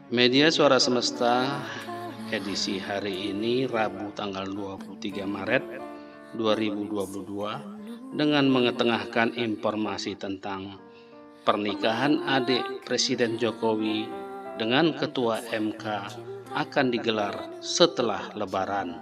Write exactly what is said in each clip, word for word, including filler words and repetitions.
Media Suara Semesta edisi hari ini Rabu tanggal dua puluh tiga Maret dua ribu dua puluh dua dengan mengetengahkan informasi tentang pernikahan adik Presiden Jokowi dengan Ketua M K akan digelar setelah Lebaran.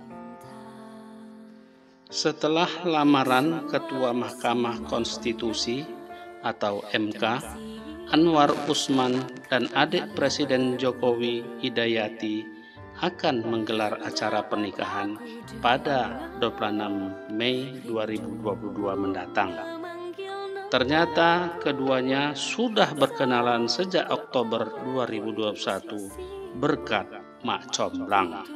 Setelah lamaran Ketua Mahkamah Konstitusi atau M K Anwar Usman dan adik Presiden Jokowi Hidayati akan menggelar acara pernikahan pada dua puluh enam Mei dua ribu dua puluh dua mendatang. Ternyata keduanya sudah berkenalan sejak Oktober dua ribu dua puluh satu berkat Mak Comblang.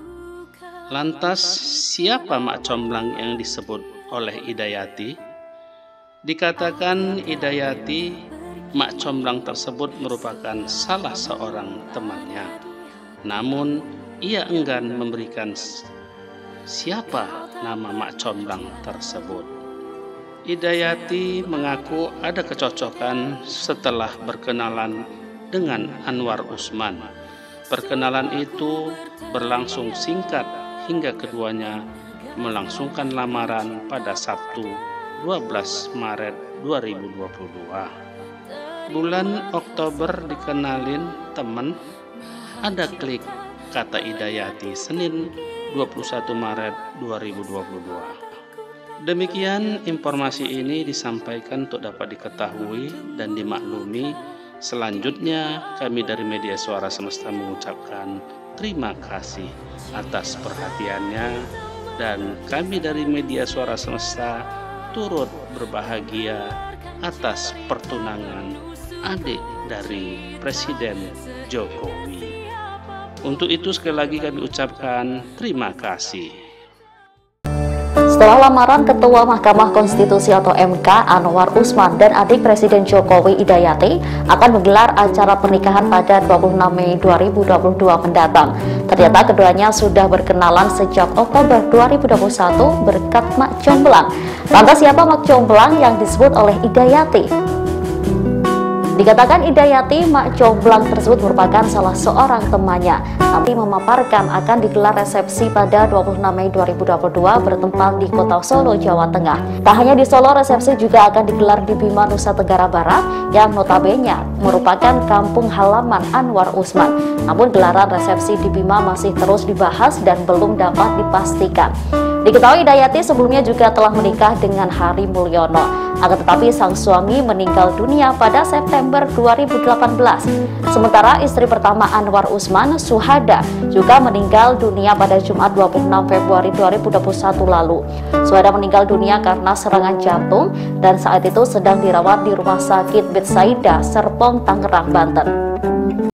Lantas siapa Mak Comblang yang disebut oleh Hidayati? Dikatakan Hidayati Mak Comblang tersebut merupakan salah seorang temannya. Namun ia enggan memberikan siapa nama Mak Comblang tersebut. Hidayati mengaku ada kecocokan setelah berkenalan dengan Anwar Usman. Perkenalan itu berlangsung singkat hingga keduanya melangsungkan lamaran pada Sabtu dua belas Maret dua ribu dua puluh dua. Bulan Oktober dikenalin temen, ada klik, kata Hidayati Senin dua puluh satu Maret dua ribu dua puluh dua. Demikian informasi ini disampaikan untuk dapat diketahui dan dimaklumi. Selanjutnya kami dari Media Suara Semesta mengucapkan terima kasih atas perhatiannya, dan kami dari Media Suara Semesta turut berbahagia atas pertunangan adik dari Presiden Jokowi. Untuk itu sekali lagi kami ucapkan terima kasih. Setelah lamaran Ketua Mahkamah Konstitusi atau M K Anwar Usman dan adik Presiden Jokowi Hidayati akan menggelar acara pernikahan pada dua puluh enam Mei dua ribu dua puluh dua mendatang. Ternyata keduanya sudah berkenalan sejak Oktober dua ribu dua puluh satu berkat Mak Comblang. Lantas siapa Mak Comblang yang disebut oleh Hidayati? Dikatakan Hidayati, Mak Comblang tersebut merupakan salah seorang temannya. Nanti memaparkan akan digelar resepsi pada dua puluh enam Mei dua ribu dua puluh dua bertempat di Kota Solo, Jawa Tengah. Tak hanya di Solo, resepsi juga akan digelar di Bima, Nusa Tenggara Barat yang notabene merupakan kampung halaman Anwar Usman. Namun gelaran resepsi di Bima masih terus dibahas dan belum dapat dipastikan. Diketahui Hidayati sebelumnya juga telah menikah dengan Hari Mulyono. Akan tetapi sang suami meninggal dunia pada September dua ribu delapan belas. Sementara istri pertama Anwar Usman, Suhada, juga meninggal dunia pada Jumat dua puluh enam Februari dua ribu dua puluh satu lalu. Suhada meninggal dunia karena serangan jantung dan saat itu sedang dirawat di Rumah Sakit Betsaida, Serpong, Tangerang, Banten.